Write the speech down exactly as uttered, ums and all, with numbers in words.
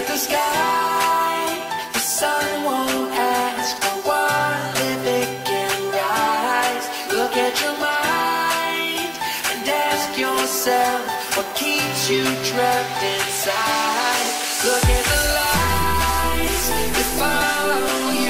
the sky, the sun won't ask for what if it can rise. Look at your mind and ask yourself what keeps you trapped inside. Look at the lights that follow you.